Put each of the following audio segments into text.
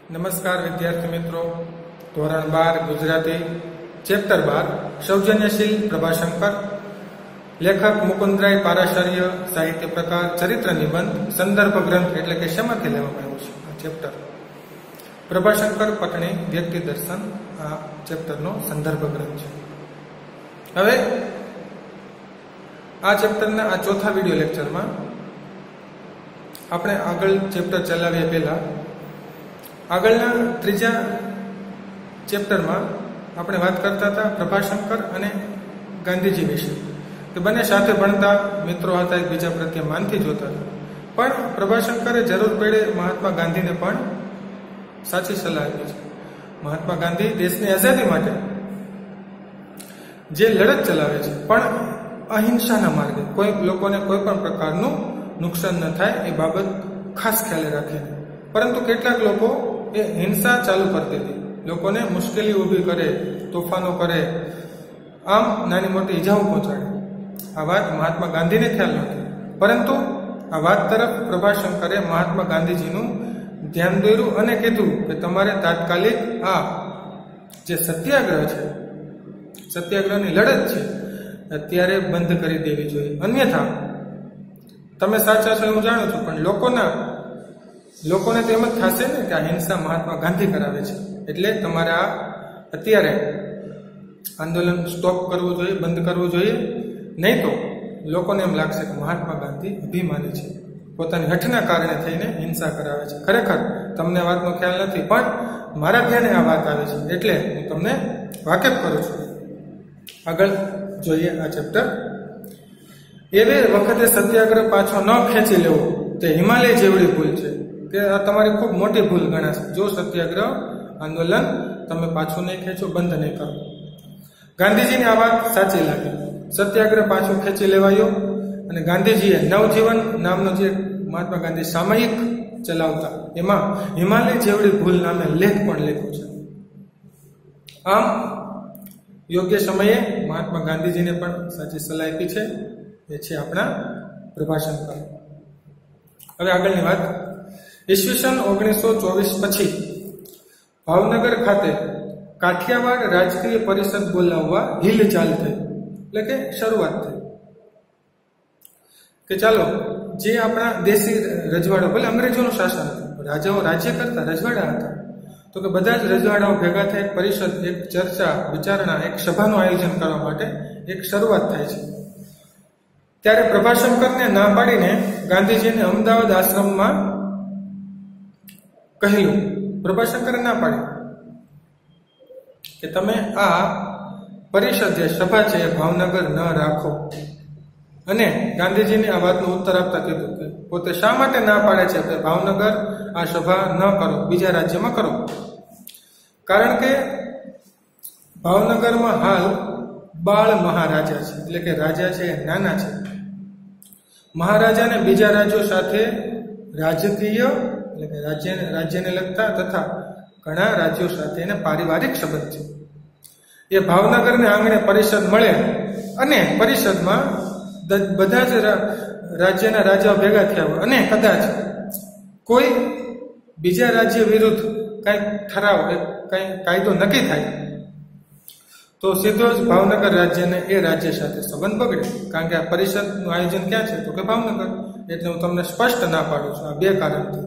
નમસ્કાર વિદ્યાર્થી મિત્રો, ધોરણ 12 ગુજરાતી ચેપ્ટર 12 સૌજન્યશીલ પ્રભાશંકર, લેખક મુકુંદરાય પારાશર્ય, સાહિત્ય પ્રકાર ચરિત્ર નિબંધ, સંદર્ભ ગ્રંથ એટલે કે શેમાંથી લેવામાં આવ્યું છે આ ચેપ્ટર. પ્રભાશંકર પટણી વ્યક્તિ દર્શન આ ચેપ્ટરનો સંદર્ભ ગ્રંથ છે. હવે આ ચેપ્ટરના આ ચોથા વિડીયો લેક્ચરમાં આપણે આગળ ચેપ્ટર ચલાવીએ પહેલા આગળના ત્રીજા ચેપ્ટરમાં આપણે વાત કરતા હતા પ્રભાશંકર અને ગાંધીજી વિશે. તો બંને સાથે ભણતા મિત્રો હતા, એકબીજા પ્રત્યે માનથી જોતા હતા. પણ પ્રભાશંકરે જરૂર પડે મહાત્મા ગાંધીને પણ સાચી સલાહ આપી છે. મહાત્મા ગાંધી દેશની આઝાદી માટે જે લડત ચલાવે છે પણ અહિંસાના માર્ગે, કોઈ લોકોને કોઈ પણ પ્રકારનું નુકસાન ન થાય એ બાબત ખાસ ખ્યાલ રાખીને. પરંતુ કેટલાક લોકો એ હિંસા ચાલુ કરી દીધી, લોકોને મુશ્કેલી ઊભી કરે, તોફાનો કરે, આમ નાની મોટી ઈજાઓ પહોંચાડે. આ વાત મહાત્મા ગાંધીને ખ્યાલ નથી, પરંતુ આ વાત તરફ પ્રભાશંકરે મહાત્મા ગાંધીજીનું ધ્યાન દોર્યું અને કીધું કે તમારે તાત્કાલિક આ જે સત્યાગ્રહ છે, સત્યાગ્રહની લડત છે, અત્યારે બંધ કરી દેવી જોઈએ. અન્યથા તમે સાચા છો હું જાણું છું, પણ લોકોને તો એમ જ થશે ને કે આ હિંસા મહાત્મા ગાંધી કરાવે છે, એટલે તમારે આ અત્યારે આંદોલન સ્ટોપ કરવું જોઈએ, બંધ કરવું જોઈએ. નહીં તો લોકોને એમ લાગશે કે મહાત્મા ગાંધી અભિમાની છે, પોતાની હઠના કારણે થઈને હિંસા કરાવે છે. ખરેખર તમને વાતનો ખ્યાલ નથી, પણ મારા ધ્યાને આ વાત આવે છે એટલે હું તમને વાકેફ કરું છું. આગળ જોઈએ આ ચેપ્ટર. એવે વખતે સત્યાગ્રહ પાછો ન ખેંચી લેવો તે હિમાલય જેવડી ભૂલ છે, કે આ તમારી ખૂબ મોટી ભૂલ ગણાશે જો સત્યાગ્રહ આંદોલન તમે પાછું નહીં ખેંચો, બંધ નહીં કરો. ગાંધીજીની આ વાત સાચી લાગી. સત્યાગ્રહ પાછું ખેંચી લેવાયો અને ગાંધીજીએ નવજીવન નામનો જે મહાત્મા ગાંધી સામયિક ચલાવતા એમાં હિમાલય જેવડી ભૂલ નામે લેખ પણ લખ્યો છે. આમ યોગ્ય સમયે મહાત્મા ગાંધીજીને પણ સાચી સલાહ આપી છે. એ છે આપણા પ્રભાશંકર. હવે આગળની વાત. ઈસવીસન 1924 પછી ભાવનગર ખાતે કાઠિયાવાડ રાજકીય પરિષદ બોલાવવા હિલચાલ થઈ, એટલે કે શરૂઆત થઈ કે ચાલો જે આપણા દેશી રજવાડો, ભલે અંગ્રેજોનું શાસન હતું, રાજાઓ રાજ્ય કરતા, રજવાડા હતા, તો કે બધા જ રજવાડાઓ ભેગા થઈ એક પરિષદ, એક ચર્ચા વિચારણા, એક સભાનું આયોજન કરવા માટે એક શરૂઆત થાય છે. ત્યારે પ્રભાશંકરને ના પાડીને ગાંધીજીને અમદાવાદ આશ્રમમાં કહ્યું. પ્રભાશંકરે ના પાડી કે તમે આ પરિષદ જે સભા છે એ ભાવનગર ન રાખો. અને ગાંધીજીને આ વાતનો ઉત્તર આપતા કીધું કે પોતે શા માટે ના પાડે છે કે ભાવનગર આ સભા ન કરો, બીજા રાજ્યમાં કરો. કારણ કે ભાવનગરમાં હાલ બાળ મહારાજા છે, એટલે કે રાજા છે એ નાના છે. મહારાજાને બીજા રાજ્યો સાથે રાજકીય એટલે કે રાજ્યને લગતા તથા ઘણા રાજ્યો સાથે એને પારિવારિક સંબંધ છે. એ ભાવનગરને આંગણે પરિષદ મળે અને પરિષદમાં બધા જ રાજ્યના રાજાઓ ભેગા થયા હોય અને કદાચ કોઈ બીજા રાજ્ય વિરુદ્ધ કંઈક ઠરાવ, કંઈ કાયદો નક્કી થાય તો સીધો જ ભાવનગર રાજ્યને એ રાજ્ય સાથે સંબંધ બગડે. કારણ કે આ પરિષદનું આયોજન ક્યાં છે તો કે ભાવનગર. એટલે હું તમને સ્પષ્ટ ના પાડું છું આ બે કારણથી.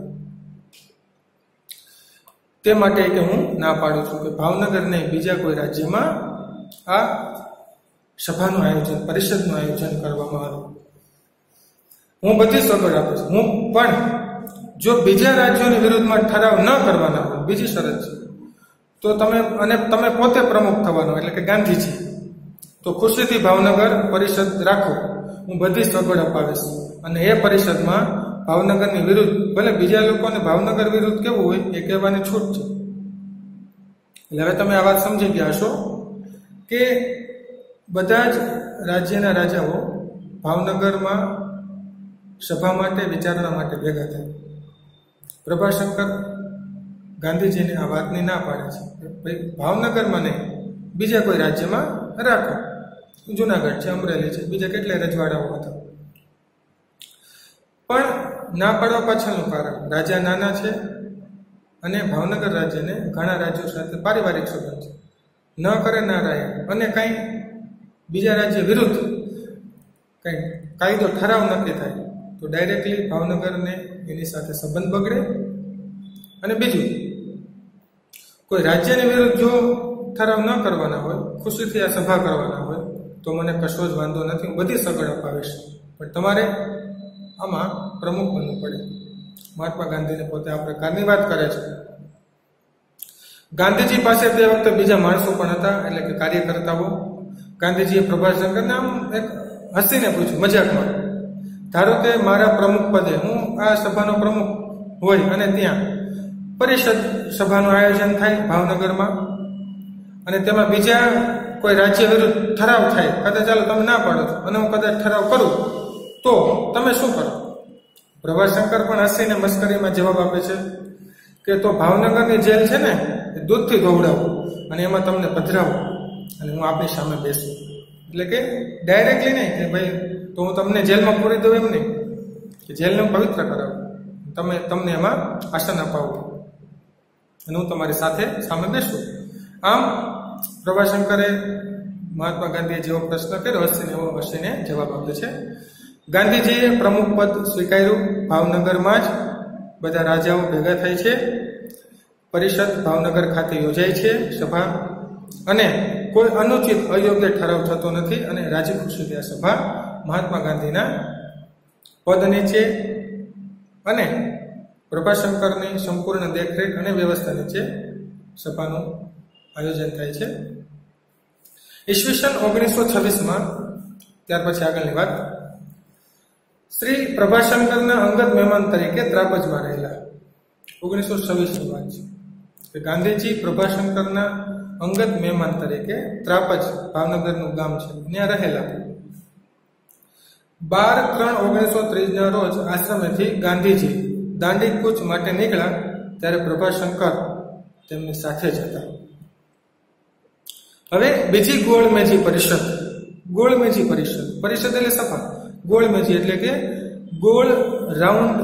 તે માટે કે હું ના પાડું છું કે ભાવનગર નહીં, બીજા કોઈ રાજ્યમાં આ સભાનું આયોજન, પરિષદનું આયોજન કરવામાં આવે. હું બધી સગવડ આપું છું. હું પણ જો બીજા રાજ્યોની વિરુદ્ધમાં ઠરાવ ન કરવાના હોય, બીજી શરત છે, તો તમે પોતે પ્રમુખ થવાનો, એટલે કે ગાંધીજી, તો ખુશીથી ભાવનગર પરિષદ રાખો, હું બધી સગવડ અપાવીશ. અને એ પરિષદમાં ભાવનગરની વિરુદ્ધ, ભલે બીજા લોકોને ભાવનગર વિરુદ્ધ કેવું હોય એ કહેવાની છૂટ છે. એટલે હવે તમે આ વાત સમજી ગયા હશો કે બધા જ રાજ્યના રાજાઓ ભાવનગરમાં સભા માટે, વિચારણા માટે ભેગા થાય. પ્રભાશંકર ગાંધીજીને આ વાતની ના પાડે છે કે ભાઈ ભાવનગરમાં નહીં, બીજા કોઈ રાજ્યમાં રાખો. જુનાગઢ છે, અમરેલી છે, બીજા કેટલાય રજવાડાઓ હતા. પણ ના પાડવા પાછળનું કારણ રાજા નાના છે અને ભાવનગર રાજ્યને ઘણા રાજ્યો સાથે પારિવારિક સંબંધ છે. ન કરે ના રહે અને કંઈ બીજા રાજ્ય વિરુદ્ધ કંઈ કાયદો ઠરાવ નક્કી થાય તો ડાયરેક્ટલી ભાવનગરને એની સાથે સંબંધ બગડે. અને બીજું, કોઈ રાજ્યની વિરુદ્ધ જો ઠરાવ ન કરવાના હોય, ખુશીથી આ સભા કરવાના હોય તો મને કશો જ વાંધો નથી, હું બધી સગવડ અપાવીશ, પણ તમારે આમાં પ્રમુખ બનવું પડે. મહાત્મા ગાંધીને પોતે આ પ્રકારની વાત કરે છે. ગાંધીજી પાસે તે વખતે બીજા માણસો પણ હતા, એટલે કે કાર્યકર્તાઓ. ગાંધીજીએ પ્રભાશંકરને આમ એક હસીને પૂછ્યું, મજાકમાં, ધારો કે મારા પ્રમુખ પદે હું આ સભાનો પ્રમુખ હોય અને ત્યાં પરિષદ સભાનું આયોજન થાય ભાવનગરમાં, અને તેમાં બીજા કોઈ રાજ્ય વિરુદ્ધ ઠરાવ થાય, કદાચ ચાલો તમે ના પાડો છો અને હું કદાચ ઠરાવ કરું તો તમે શું કરો? પ્રભાશંકર પણ હસીને મસ્કરીમાં જવાબ આપે છે કે તો ભાવનગરની જેલ છે ને એ દૂધથી ધોવડાવું અને એમાં તમને પધરાવું અને હું આપની સામે બેસું. એટલે કે ડાયરેક્ટલી નહીં કે ભાઈ તો હું તમને જેલમાં પૂરી દઉં, એમ નહીં કે જેલને પવિત્ર કરાવું, તમને એમાં આસન અપાવું અને હું તમારી સાથે સામે બેસું. આમ પ્રભાશંકરે મહાત્મા ગાંધીએ જેવો પ્રશ્ન કર્યો હસીને એવો હસીને જવાબ આપે છે. ગાંધીજીએ પ્રમુખ પદ સ્વીકાર્યું. ભાવનગરમાં જ બધા રાજાઓ ભેગા થાય છે. પરિષદ ભાવનગર ખાતે યોજાય છે સભા, અને કોઈ અનુચિત અયોગ્ય ઠરાવ થતો નથી અને રાજી ખુશીથી આ સભા મહાત્મા ગાંધીના પદ નીચે અને પ્રભાશંકરની સંપૂર્ણ દેખરેખ અને વ્યવસ્થા નીચે સભાનું આયોજન થાય છે. ઈસવીસન 1926માં, ત્યાર પછી આગળની વાત, શ્રી પ્રભાશંકરના અંગત મહેમાન તરીકે ત્રાપજમાં રહેલા. 1926ની વાત છે કે ગાંધીજી પ્રભાશંકરના અંગત મહેમાન તરીકે ત્રાપજ, ભાવનગરનું ગામ છે, ત્યાં રહેલા. 12/3/1930 રોજ આશ્રમેથી ગાંધીજી દાંડી કૂચ માટે નીકળ્યા, ત્યારે પ્રભાશંકર તેમની સાથે જ હતા. હવે બીજી ગોળમેજી પરિષદ. ગોળમેજી પરિષદ એટલે સભા. ગોળમેજી એટલે કે ગોળ રાઉન્ડ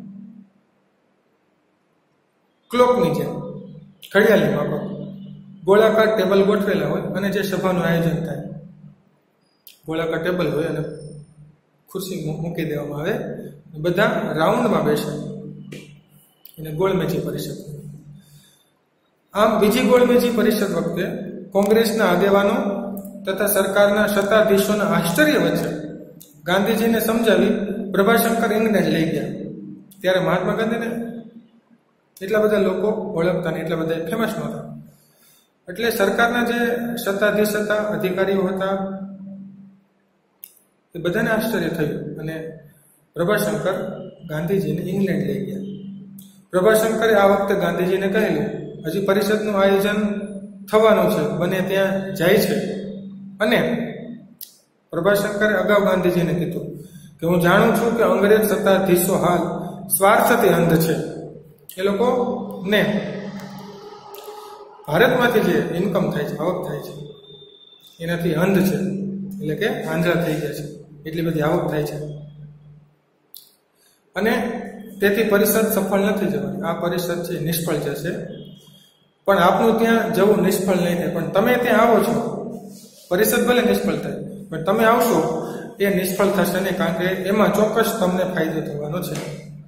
ક્લોકની જેમ, ઘડિયાળની માફક ગોળાકાર ટેબલ ગોઠવેલા હોય અને જે સભાનું આયોજન થાય. ગોળાકાર ટેબલ હોય અને ખુરશી મૂકી દેવામાં આવે, બધા રાઉન્ડમાં બેસે, એને ગોળમેજી પરિષદ. આમ બીજી ગોળમેજી પરિષદ વખતે કોંગ્રેસના આગેવાનો તથા સરકારના સત્તાધીશોના આશ્ચર્ય વચ્ચે ગાંધીજીને સમજાવી પ્રભાશંકર ઇંગ્લેન્ડ લઈ ગયા. ત્યારે મહાત્મા ગાંધીને એટલા બધા લોકો ઓળખતા ને એટલા બધા ફેમસ નહોતા, એટલે સરકારના જે સત્તાધીશ હતા, અધિકારીઓ હતા, એ બધાને આશ્ચર્ય થયું અને પ્રભાશંકર ગાંધીજીને ઇંગ્લેન્ડ લઈ ગયા. પ્રભાશંકરે આ વખતે ગાંધીજીને કહેલું, હજી પરિષદનું આયોજન થવાનું છે, બને ત્યાં જાય છે, અને પ્રભાશંકરે અગાઉ ગાંધીજીને કીધું કે હું જાણું છું કે અંગ્રેજ સત્તાધીશો હાલ સ્વાર્થથી અંધ છે. એ લોકોને ભારતમાંથી જે ઇન્કમ થાય છે, આવક થાય છે, એનાથી અંધ છે, એટલે કે આંધળા થઈ ગયા છે, એટલી બધી આવક થાય છે, અને તેથી પરિષદ સફળ નથી જવાની. આ પરિષદ છે નિષ્ફળ જશે, પણ આપનું ત્યાં જવું નિષ્ફળ નહીં થાય, પણ તમે ત્યાં આવો છો, પરિષદ ભલે નિષ્ફળ થાય પણ તમે આવશો એ નિષ્ફળ થશે નહીં, કારણ કે એમાં ચોક્કસ તમને ફાયદો થવાનો છે.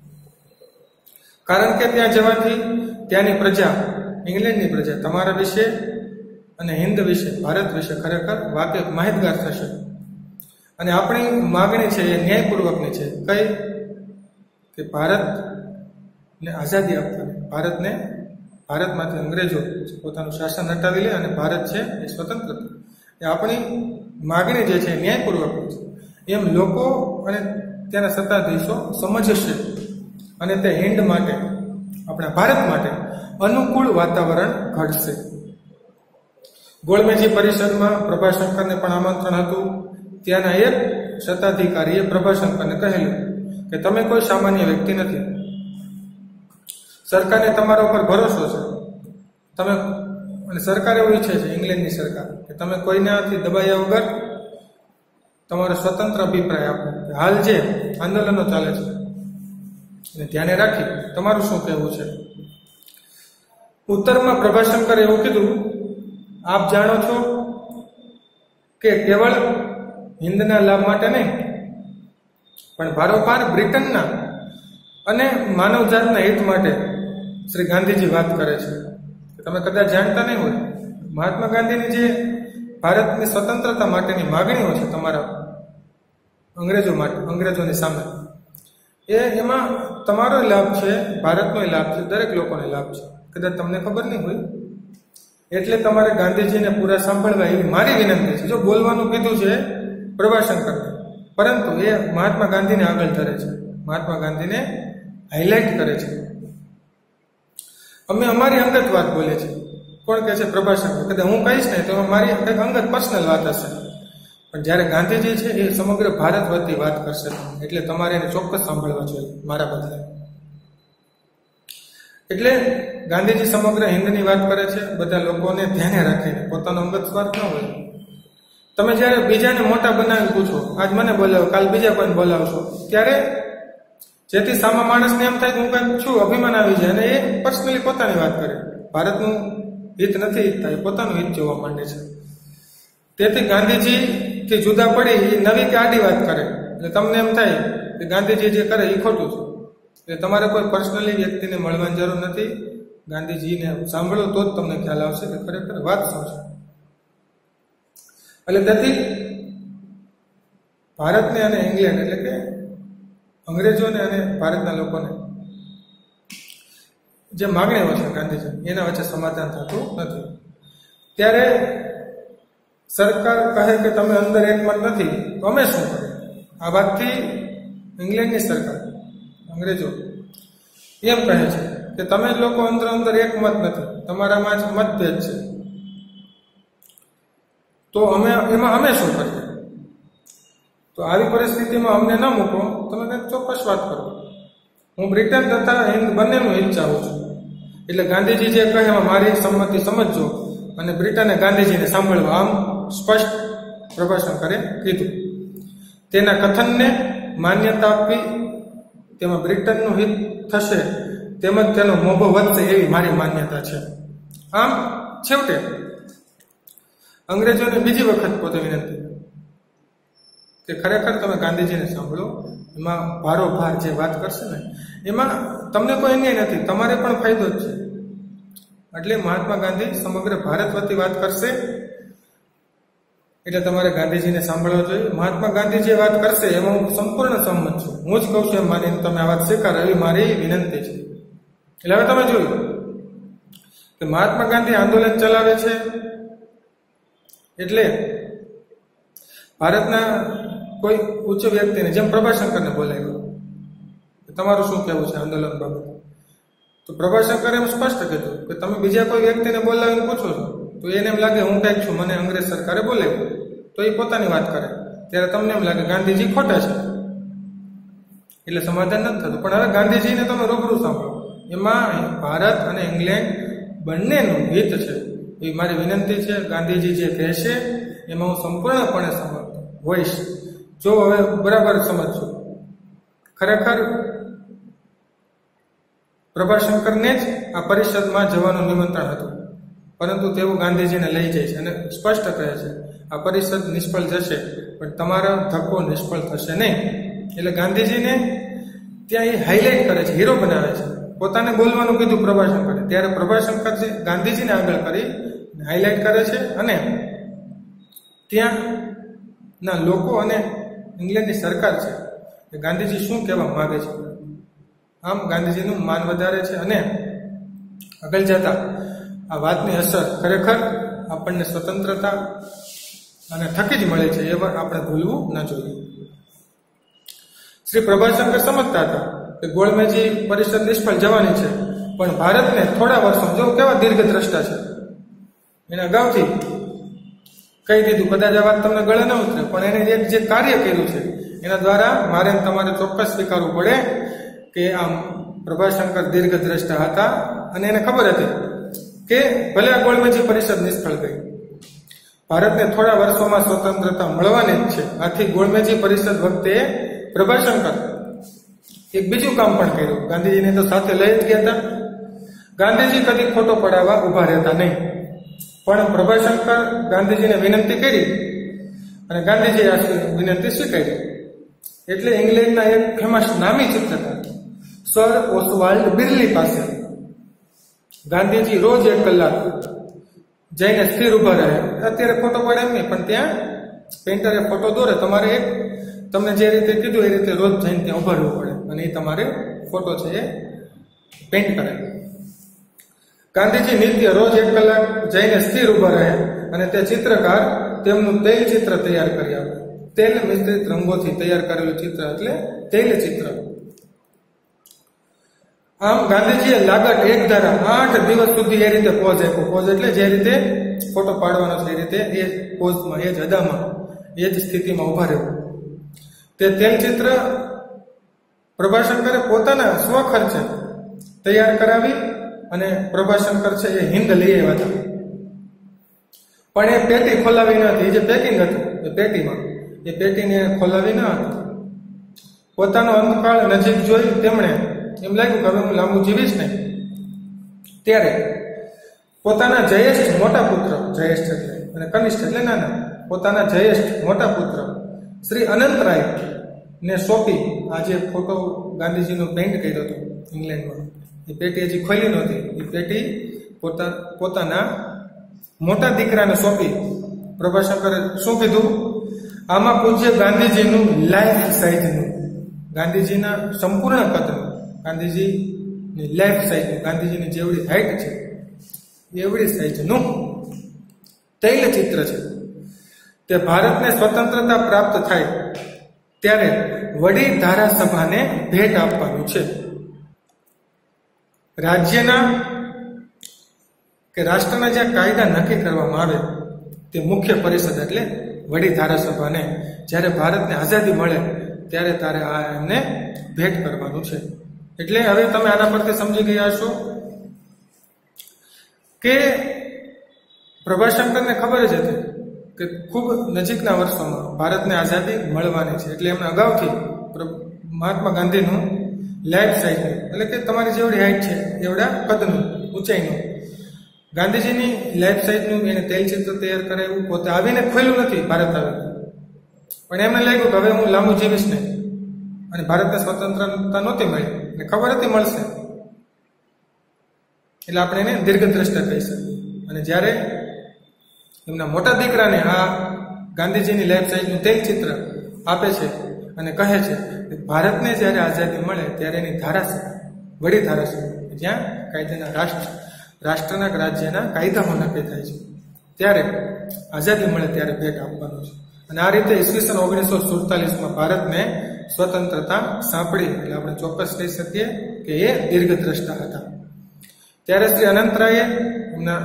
કારણ કે ત્યાં જવાથી ત્યાંની પ્રજા, ઇંગ્લેન્ડની પ્રજા તમારા વિશે અને હિન્દ વિશે, ભારત વિશે ખરેખર વાકેફ, માહિતગાર થશે. અને આપણી માગણી છે એ ન્યાયપૂર્વકની છે. કઈ? કે ભારતને આઝાદી આપવાની, ભારતમાંથી અંગ્રેજો પોતાનું શાસન હટાવી લે અને ભારત છે એ સ્વતંત્ર. એ આપણી માગણી જે છે ન્યાયપૂર્વકની છે. એમ લોકો અને ત્યાંના સત્તાધીશો સમજશે અને તે હિન્દ માટે, આપણા ભારત માટે અનુકૂળ વાતાવરણ ઘડશે. ગોળમેજી પરિષદમાં પ્રભાશંકરને પણ આમંત્રણ હતું. ત્યાંના એક સત્તાધિકારીએ પ્રભાશંકરને કહેલું કે તમે કોઈ સામાન્ય વ્યક્તિ નથી, સરકારને તમારા ઉપર ભરોસો છે, તમે, અને સરકાર એવું ઈચ્છે છે, ઇંગ્લેન્ડની સરકાર, કે તમે કોઈનાથી દબાયા વગર તમારો સ્વતંત્ર અભિપ્રાય આપો. હાલ જે આંદોલનો ચાલે છે એને ધ્યાને રાખી તમારું શું કહેવું છે? ઉત્તરમાં પ્રભાશંકરે એવું કીધું, આપ જાણો છો કે કેવળ હિંદના લાભ માટે નહીં, પણ ભારોભાર બ્રિટનના અને માનવજાતના હિત માટે શ્રી ગાંધીજી વાત કરે છે. તમે કદાચ જાણતા નહીં હોય, મહાત્મા ગાંધીની જે ભારતની સ્વતંત્રતા માટેની માગણીઓ છે તમારા અંગ્રેજોની સામે, એમાં તમારો લાભ છે, ભારતનો લાભ છે, દરેક લોકોને લાભ છે. કદાચ તમને ખબર નહીં હોય, એટલે તમારે ગાંધીજીને પૂરા સાંભળવા એવી મારી વિનંતી છે. જો બોલવાનું કીધું છે પ્રભાશંકરને, પરંતુ એ મહાત્મા ગાંધીને આગળ ધરે છે, મહાત્મા ગાંધીને હાઇલાઇટ કરે છે. અમે અમારી અંગત વાત બોલે છે. કોણ કહે છે? પ્રભાશંકર. કદાચ હું કહીશ ને તો મારી કંઈક અંગત પર્સનલ વાત હશે, પણ જ્યારે ગાંધીજી છે એ સમગ્ર ભારત વતી વાત કરશે, એટલે તમારે એને ચોક્કસ સાંભળવા જોઈએ મારા બદલે. એટલે ગાંધીજી સમગ્ર હિંદની વાત કરે છે, બધા લોકોને ધ્યાને રાખીને, પોતાનો અંગત સ્વાર્થ ન હોય. તમે જ્યારે બીજાને મોટા બનાવી પૂછો, આજ મને બોલાવો, કાલ બીજા કોઈને બોલાવશો, ત્યારે જેથી સામા માણસને એમ થાય કે હું કંઈક છું, અભિમાન આવી જાય, અને એ પર્સનલી પોતાની વાત કરે. ભારતનું હિત નથી ઈચ્છતા, એ પોતાનું હિત જોવા માંડે છે. તેથી ગાંધીજીથી જુદા પડી એ નવી કે આડી વાત કરે, એટલે તમને એમ થાય કે ગાંધીજી જે કરે એ ખોટું છે. એટલે તમારે કોઈ પર્સનલી વ્યક્તિને મળવાની જરૂર નથી. ગાંધીજીને સાંભળો તો જ તમને ખ્યાલ આવશે કે ખરેખર વાત શું છે. એટલે તેથી ભારતને અને ઇંગ્લેન્ડ, એટલે કે અંગ્રેજોને અને ભારતના લોકોને જે માગણીઓ છે ગાંધીજી, એના વચ્ચે સમાધાન થતું નથી. ત્યારે સરકાર કહે કે તમે અંદર એકમત નથી, તો અમે શું કરીએ? આ વાતથી ઇંગ્લેન્ડની સરકાર, અંગ્રેજો એમ કહે છે કે તમે લોકો અંદર એકમત નથી, તમારામાં જ મતભેદ છે, તો એમાં અમે શું કરીએ? તો આવી પરિસ્થિતિમાં અમને ન મૂકો, તમે કંઈક ચોક્કસ વાત કરો. હું બ્રિટન તથા હિન્દ બંનેનું હિત ચાહું છું. એટલે ગાંધીજી જે કહે એમાં મારી સંમતિ સમજજો, અને બ્રિટને ગાંધીજીને સાંભળવા, આમ સ્પષ્ટ પ્રભાશંકરે કીધું. તેના કથનને માન્યતા આપવી, તેમાં બ્રિટનનું હિત થશે, તેમજ તેનો મોભો વધશે, એવી મારી માન્યતા છે. આમ છેવટે અંગ્રેજોને બીજી વખત પોતે વિનંતી કે ખરેખર તમે ગાંધીજીને સાંભળો, એમાં ભારોભાર જે વાત કરશે ને, એમાં તમને કોઈ અન્યાય નથી, તમારે પણ ફાયદો જ છે. એટલે મહાત્મા ગાંધી સમગ્ર ભારત વતી વાત કરશે, એટલે તમારે ગાંધીજીને સાંભળવા જોઈએ. મહાત્મા ગાંધી જે વાત કરશે એમાં હું સંપૂર્ણ સંમત છું. હું જ કહું છું એમ માનીને તમે આ વાત સ્વીકારો, એવી મારી વિનંતી છે. એટલે હવે તમે જોયું કે મહાત્મા ગાંધી આંદોલન ચલાવે છે, એટલે ભારતના કોઈ ઉચ્ચ વ્યક્તિને, જેમ પ્રભાશંકરને બોલાવ્યો, તમારું શું કહેવું છે આંદોલન બાબત? તો પ્રભાશંકરે એમ સ્પષ્ટ કીધું કે તમે બીજા કોઈ વ્યક્તિને બોલાવીને પૂછો છો, તો એને એમ લાગે હું કંઈક છું, મને અંગ્રેજ સરકારે બોલાવ્યું, તો એ પોતાની વાત કરે, ત્યારે તમને એમ લાગે ગાંધીજી ખોટા છે, એટલે સમાધાન નથી થતું. પણ હવે ગાંધીજીને તમે રૂબરૂ સાંભળો, એમાં ભારત અને ઇંગ્લેન્ડ બંનેનું હિત છે, એ મારી વિનંતી છે. ગાંધીજી જે કહેશે એમાં હું સંપૂર્ણપણે સમર્થ હોઈશ. જો હવે બરાબર સમજજો, ખરેખર પ્રભાશંકરને જ આ પરિષદમાં જવાનું નિમંત્રણ હતું, પરંતુ તેઓ ગાંધીજીને લઈ જાય છે અને સ્પષ્ટ કહે છે આ પરિષદ નિષ્ફળ જશે, પણ તમારો ધક્કો નિષ્ફળ થશે નહીં. એટલે ગાંધીજીને ત્યાં એ હાઇલાઇટ કરે છે, હીરો બનાવે છે. પોતાને બોલવાનું કીધું પ્રભાશંકરે, ત્યારે પ્રભાશંકર છે ગાંધીજીને આગળ કરી હાઇલાઇટ કરે છે, અને ત્યાંના લોકો અને ઇંગ્લેન્ડની સરકાર છે એ ગાંધીજી શું કહેવા માંગે છે, આમ ગાંધીજીનું માન વધારે છે. અને આગળ જતા આ વાતની અસર ખરેખર આપણને સ્વતંત્રતા અને થકી જ મળે છે, એ આપણે ભૂલવું ન જોઈએ. શ્રી પ્રભાશંકર સમજતા હતા કે ગોળમેજી પરિષદ નિષ્ફળ જવાની છે, પણ ભારતને થોડા વર્ષો, જો કેવા દીર્ઘ દ્રષ્ટા છે, એને અગાઉથી કહી દીધું. કદાચ આ વાત તમને ગળે ન ઉતરે, પણ એને એક જે કાર્ય કર્યું છે એના દ્વારા મારે તમારે ચોક્કસ સ્વીકારવું પડે કે આમ પ્રભાશંકર દીર્ઘ દ્રષ્ટા હતા, અને એને ખબર હતી કે ભલે આ ગોળમેજી પરિષદ નિષ્ફળ ગઈ, ભારતને થોડા વર્ષોમાં સ્વતંત્રતા મળવાની જ છે. આથી ગોળમેજી પરિષદ વખતે પ્રભાશંકર એક બીજું કામ પણ કર્યું. ગાંધીજીને તો સાથે લઈ જ ગયા હતા. ગાંધીજી કદી ફોટો પડાવવા ઉભા રહેતા નહીં, પણ પ્રભાશંકર ગાંધીજીને વિનંતી કરી અને ગાંધીજીએ આ વિનંતી સ્વીકારી. એટલે ઇંગ્લેન્ડના એક ફેમસ નામી ચિત્રકાર સર ઓસ્વાલ્ડ બિર્લી પાસે ગાંધીજી રોજ 1 કલાક જઈને સ્થિર ઉભા રહે. અત્યારે ફોટો પડે એમ નહીં, પણ ત્યાં પેઇન્ટરે ફોટો દોરે. તમારે તમને જે રીતે કીધું એ રીતે રોજ જઈને ત્યાં ઉભા રહેવું પડે અને એ તમારે ફોટો છે એ પેઇન્ટ કરે. ગાંધીજી નિત્ય રોજ 1 કલાક જઈને સ્થિર ઉભા રહે અને તે ચિત્રકાર તેમનું તૈલ ચિત્ર તૈયાર કરી આપે. તેલ મિશ્રિત રંગોથી તૈયાર કરેલું ચિત્ર એટલે તૈલ ચિત્ર. આમ ગાંધીજીએ લાગત 1 ધારા 8 દિવસ સુધી એ રીતે પોઝ આપ્યો. પોઝ એટલે જે રીતે ફોટો પાડવાનો છે એ રીતે, એ પોઝમાં, એ જ અદામાં, એ જ સ્થિતિમાં ઉભા રહેવું. તે તેલ ચિત્ર પ્રભાશંકરે પોતાના સ્વખર્ચે તૈયાર કરાવી અને પ્રભાશંકર છે એ હિન્દ લઈ આવ્યા હતા. પણ એ પેટી ખોલાવી ન હતી. જે પેકિંગ હતું એ પેટીમાં, એ પેટીને ખોલાવી ન હતી. પોતાનો અંતકાળ નજીક જોઈ તેમણે એમ લાગ્યું કે હવે હું લાંબુ જીવીશ નહીં. ત્યારે પોતાના જયેષ્ઠ મોટા પુત્ર, જયેષ્ઠ એટલે અને કનિષ્ઠ એટલે નાના, પોતાના જયેષ્ઠ મોટા પુત્ર શ્રી અનંતરાય ને સોંપી આ જે ફોટો ગાંધીજીનો પેઇન્ટ કર્યો હતો ઇંગ્લેન્ડમાં, એ પેટી હજી ખોલી નહોતી. એ પેટી પોતાના મોટા દીકરાને સોંપી. પ્રભાશંકરે શું કીધું? આમાં પૂજ્ય ગાંધીજીનું લાઈફ સાઈઝનું, ગાંધીજીના સંપૂર્ણ કદનું, ગાંધીજીની લાઈફ સાઈઝનું, ગાંધીજીની જેવડી હાઈટ છે એવડી સાઈઝનું તૈલ ચિત્ર છે. તે ભારતને સ્વતંત્રતા પ્રાપ્ત થાય ત્યારે વડી ધારાસભાને ભેટ આપવાનું છે. રાજ્યના કે રાષ્ટ્રના જ્યાં કાયદા નક્કી કરવામાં આવે તે મુખ્ય પરિષદ એટલે વડી ધારાસભાને જ્યારે ભારતને આઝાદી મળે ત્યારે તારે આ એમને ભેટ કરવાનું છે. એટલે હવે તમે આના પરથી સમજી ગયા છો કે પ્રભાશંકરને ખબર જ હતી કે ખૂબ નજીકના વર્ષોમાં ભારતને આઝાદી મળવાની છે. એટલે એમને અગાઉથી મહાત્મા ગાંધીનું લાઈફ સાઈઝનું, એટલે કે તમારી જેવડી હાઈટ છે એવડા કદનું, ઊંચાઈનું, ગાંધીજીની લાઈફ સાઈઝનું એને તૈલચિત્ર તૈયાર કરાવ્યું. પોતે આવીને ખોલ્યું નથી ભારત આવીને, પણ એમને લાગ્યું કે હવે હું લાંબુ જીવીશ નહીં. અને ભારતને સ્વતંત્રતા નહોતી મળી અને ખબર હતી મળશે, એટલે આપણે એને દીર્ઘદ્રષ્ટા કહી શકીએ. અને જ્યારે એમના મોટા દીકરાને આ ગાંધીજીની લાઈફ સાઈઝનું તૈલચિત્ર આપે છે અને કહે છે કે ભારતને જ્યારે આઝાદી મળે ત્યારે એની ધારાસભા, વડી ધારાસભા, જ્યાં કાયદાના રાષ્ટ્રના રાજ્યના કાયદાઓ નક્કી થાય છે, ત્યારે આઝાદી મળે ત્યારે ભેટ આપવાનું છે. અને આ રીતે ઈસવીસન 1947માં ભારતને સ્વતંત્રતા સાંપડી. એટલે આપણે ચોક્કસ કહી શકીએ કે એ દીર્ઘદ્રષ્ટા હતા. ત્યારે શ્રી અનંતરાયે એમના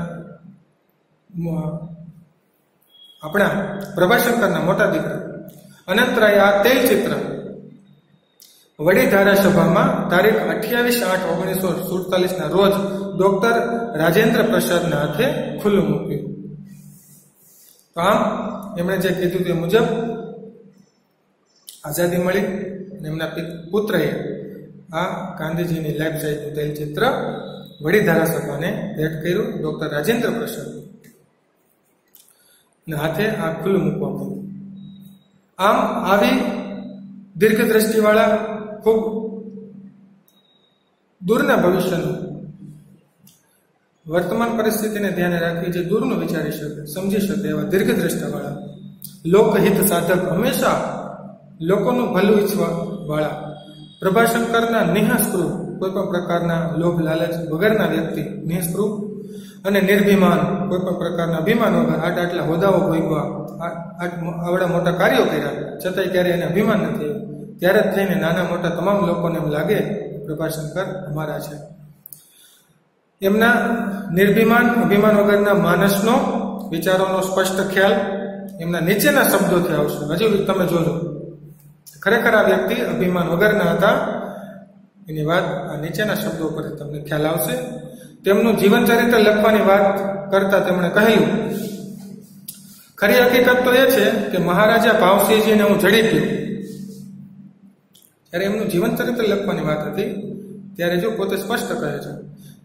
આપણા પ્રભાશંકરના મોટા દીકરા અનંતરાય આ તૈલચિત્ર વડી ધારાસભામાં તારીખ 28/8/1947 રોજ ડોક્ટર રાજેન્દ્ર પ્રસાદના હાથે ખુલ્લું મૂક્યું. તો આમ એમણે જે કીધું તે મુજબ આઝાદી મળી અને એમના પુત્રએ આ ગાંધીજીની લાઈફ સાઈઝનું તૈલચિત્ર વડી ધારાસભાને ભેટ કર્યું. ડોક્ટર રાજેન્દ્ર પ્રસાદ હાથે આ ખુલ્લું મૂકવામાં આવ્યું. આમ આવી દીર્ઘદ્રષ્ટિવાળા, ખૂબ દૂરના ભવિષ્યનું, વર્તમાન પરિસ્થિતિને ધ્યાને રાખી જે દૂરનું વિચારી શકે, સમજી શકે એવા દીર્ઘદ્રષ્ટાવાળા, લોકહિત સાધક, હંમેશા લોકોનું ભલું ઈચ્છવા વાળા, પ્રભાશંકરના નિઃસ્પૃહ, કોઈ પણ પ્રકારના લોભ લાલચ વગરના વ્યક્તિ, નિઃસ્પૃહ અને નિર્ભિમાન, કોઈ પણ પ્રકારના અભિમાન વગર આટલા હોદ્દાઓ ભોગવા, આવડા મોટા કાર્યો કર્યા છતાંય ક્યારેય એને અભિમાન નથી આવ્યું. ત્યારે જ થઈને નાના મોટા તમામ લોકોને એમ લાગે પ્રભાશંકર અમારા છે. એમના નિર્ભિમાન, અભિમાન વગરના માનસનો, વિચારોનો સ્પષ્ટ ખ્યાલ એમના નીચેના શબ્દોથી આવશે. હજુ તમે જોજો, ખરેખર આ વ્યક્તિ અભિમાન વગરના હતા. એની વાત આ નીચેના શબ્દો પર તમને ખ્યાલ આવશે. તેમનું જીવન ચરિત્ર લખવાની વાત કરતા તેમણે કહ્યું, ખરી હકીકત તો એ છે કે મહારાજા ભાવસિંહજીને હું જડી ગયો. જ્યારે એમનું જીવન ચરિત્ર લખવાની વાત હતી ત્યારે જો પોતે સ્પષ્ટ કહે છે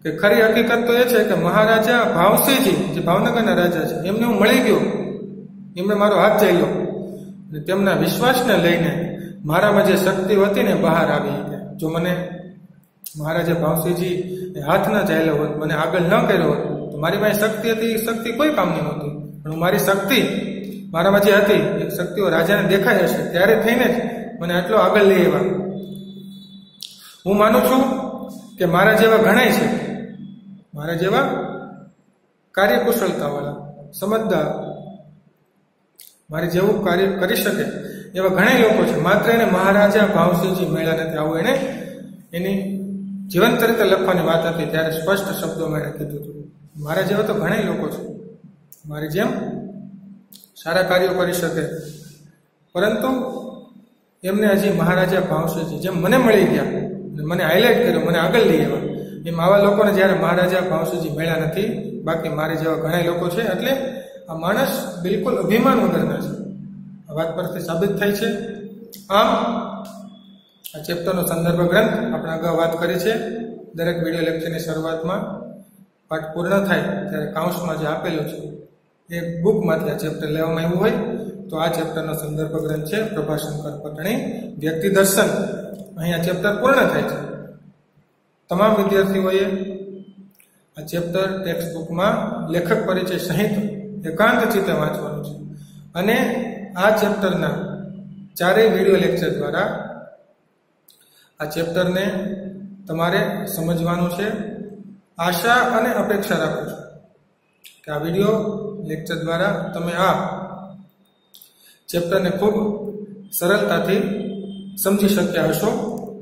કે ખરી હકીકત તો એ છે કે મહારાજા ભાવસિંહજી જે ભાવનગરના રાજા છે એમને હું મળી ગયો, એમને મારો હાથ ચાલ્યો અને તેમના વિશ્વાસને લઈને મારામાં જે શક્તિ હતી ને બહાર આવી. જો મને મહારાજા ભાવસિંહજી હાથ ન ચાલ્યો હોત, મને આગળ ન કર્યો હોત તો મારી પાસે શક્તિ હતી, એ શક્તિ કોઈ કામની નહોતી. પણ મારી શક્તિ મારામાં જે હતી એ શક્તિઓ રાજાને દેખાઈ હશે ત્યારે થઈને જ મને આટલો આગળ લઈ આવ્યા. હું માનું છું કે મારા જેવા ઘણાય છે, મારા જેવા કાર્યકુશળતાવાળા, સમજદાર, મારે જેવું કાર્ય કરી શકે એવા ઘણા લોકો છે. માત્ર એને મહારાજા ભાવસિંહજી મળ્યા નથી. આવું એને એની જીવન ચરિત્ર લખવાની વાત હતી ત્યારે સ્પષ્ટ શબ્દોમાં એને કીધું હતું. મારા જેવા તો ઘણા લોકો છે મારી જેમ સારા કાર્યો કરી શકે, પરંતુ એમને હજી મહારાજા ભાવસિંહજી જેમ મને મળી ગયા અને મને હાઇલાઇટ કર્યો, મને આગળ લઈ આવ્યા, એમ આવા લોકોને જ્યારે મહારાજા ભાવસિંહજી મળ્યા નથી. બાકી મારી જેવા ઘણા લોકો છે. એટલે આ માણસ બિલકુલ અભિમાન વગરના છે. આ વાત પરથી સાબિત થાય છે. આમ આ ચેપ્ટરનો સંદર્ભ ગ્રંથ આપણે અગાઉ વાત કરી છે. દરેક વિડીયો લેક્ચરની શરૂઆતમાં પાઠ પૂર્ણ થાય ત્યારે કાઉન્સમાં જે આપેલું છે એ બુકમાંથી આ ચેપ્ટર લેવામાં આવ્યું હોય તો આ ચેપ્ટરનો સંદર્ભ ગ્રંથ છે પ્રભાશંકર પટણી વ્યક્તિ દર્શન. અહીંયા ચેપ્ટર પૂર્ણ થાય છે. તમામ વિદ્યાર્થીઓએ આ ચેપ્ટર ટેક્સ્ટ બુકમાં લેખક પરિચય સહિત એકાંત ચિત્તે વાંચવાનું છે અને આ ચેપ્ટરના ચારેય વિડીયો લેક્ચર દ્વારા આ ચેપ્ટરને તમારે સમજવાનું છે. આશા અને અપેક્ષા રાખું છું કે આ વિડીયો લેક્ચર દ્વારા તમે આ ચેપ્ટરને ખૂબ સરળતાથી સમજી શક્યા હશો.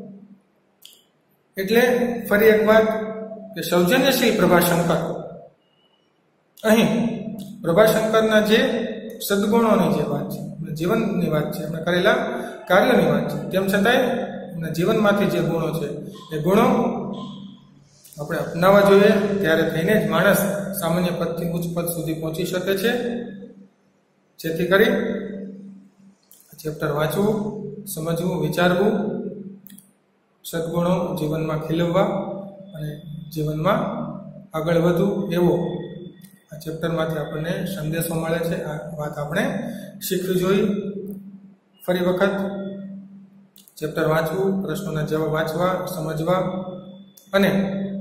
એટલે ફરી એક વાત કે સૌજન્યશીલ પ્રભાશંકર, અહીં પ્રભાશંકરના જે સદગુણોની જે વાત છે, જીવનની વાત છે, એમણે કરેલા કાર્યોની વાત છે, તેમ છતાંય એમના જીવનમાંથી જે ગુણો છે એ ગુણો આપણે અપનાવવા જોઈએ. ત્યારે થઈને જ માણસ સામાન્ય પદથી ઉચ્ચ પદ સુધી પહોંચી શકે છે. જેથી કરી ચેપ્ટર વાંચવું, સમજવું, વિચારવું, સદગુણો જીવનમાં ખીલવવા અને જીવનમાં આગળ વધવું એવો આ ચેપ્ટરમાંથી આપણને સંદેશો મળે છે. આ વાત આપણે શીખવી જોઈએ. ફરી વખત ચેપ્ટર વાંચવું, પ્રશ્નોના જવાબ વાંચવા, સમજવા અને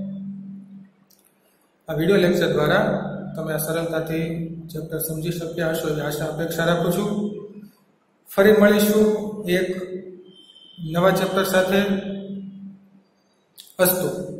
આ વિડીયો લેક્ચર દ્વારા તમે આ સરળતાથી ચેપ્ટર સમજી શક્યા હશો એવી આશા અપેક્ષા રાખું છું. ફરી મળીશું એક નવા ચેપ્ટર સાથે. અસ્તુ.